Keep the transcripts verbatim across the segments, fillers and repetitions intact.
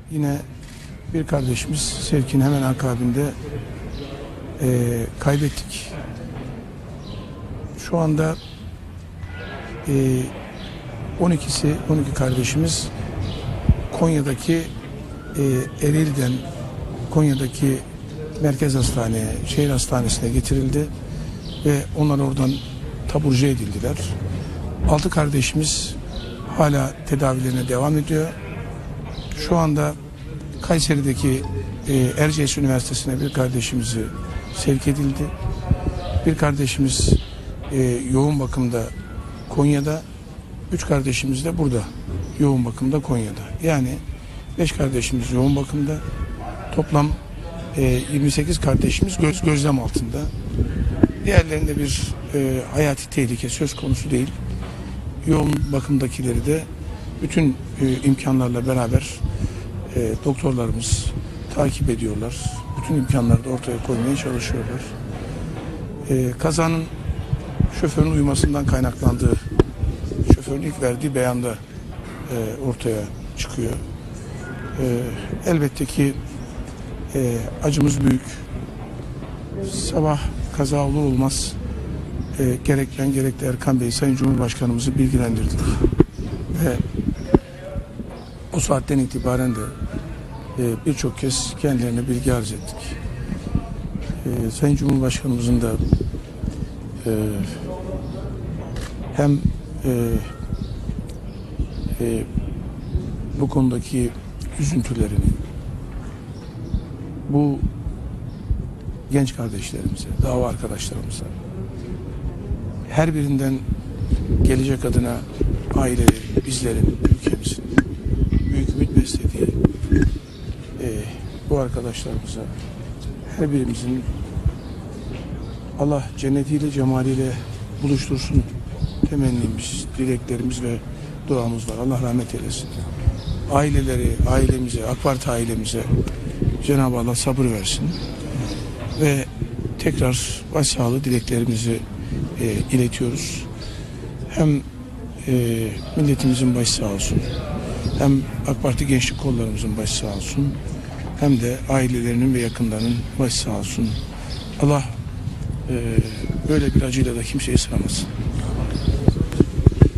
yine bir kardeşimiz Sevkin hemen akabinde e, kaybettik. Şu anda e, on ikisi on iki kardeşimiz Konya'daki e, Ereğli'den Konya'daki merkez hastaneye, şehir hastanesine getirildi ve onlar oradan taburcu edildiler. Altı kardeşimiz hala tedavilerine devam ediyor. Şu anda Kayseri'deki e, Erciyes Üniversitesi'ne bir kardeşimizi sevk edildi. Bir kardeşimiz e, yoğun bakımda Konya'da, üç kardeşimiz de burada yoğun bakımda Konya'da. Yani beş kardeşimiz yoğun bakımda, toplam e, yirmi sekiz kardeşimiz göz gözlem altında. Diğerlerinde bir e, hayati tehlike söz konusu değil. Yoğun bakımdakileri de bütün e, imkanlarla beraber e, doktorlarımız takip ediyorlar. Bütün imkanları da ortaya koymaya çalışıyorlar. E, kazanın şoförün uyumasından kaynaklandığı, şoförün ilk verdiği beyanda e, ortaya çıkıyor. E, elbette ki e, acımız büyük. Sabah kaza olur olmaz e, gerek ben gerek de Erkan Bey Sayın Cumhurbaşkanımızı bilgilendirdik. Ve o saatten itibaren de e, birçok kez kendilerine bilgi arz ettik. E, Sayın Cumhurbaşkanımızın da e, hem e, e, bu konudaki üzüntülerini, bu genç kardeşlerimize, dava arkadaşlarımıza, her birinden gelecek adına ailelerin, bizlerin, ülkemizin büyük ümit beslediği e, bu arkadaşlarımıza, her birimizin Allah cennetiyle, cemaliyle buluştursun temennimiz, dileklerimiz ve duamız var. Allah rahmet eylesin. Aileleri, ailemize, AK Parti ailemize Cenab-ı Allah sabır versin. Ve tekrar başsağlığı dileklerimizi e, iletiyoruz. Hem e, milletimizin başı sağ olsun, hem AK Parti gençlik kollarımızın başı sağ olsun, hem de ailelerinin ve yakınlarının başı sağ olsun. Allah e, böyle bir acıyla da kimseyi sınamasın.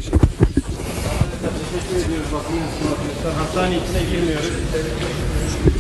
Teşekkür ediyoruz. Hastaneye içine girmiyoruz.